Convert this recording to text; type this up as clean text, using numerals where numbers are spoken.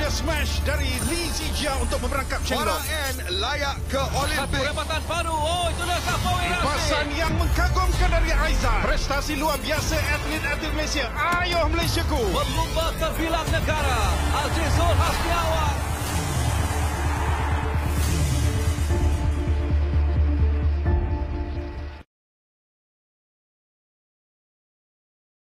Dia smash dari Li Zijia untuk memerangkap Chen Farah Long. N layak ke Satu Olimpik. rebatan baru. Oh, itulah Safawi Rashid. Pasan yang mengagumkan dari Aizan. Prestasi luar biasa atlet-atlet Malaysia. Ayuh Malaysiaku. Mengubah terbilang negara. Azizul Hasbiawan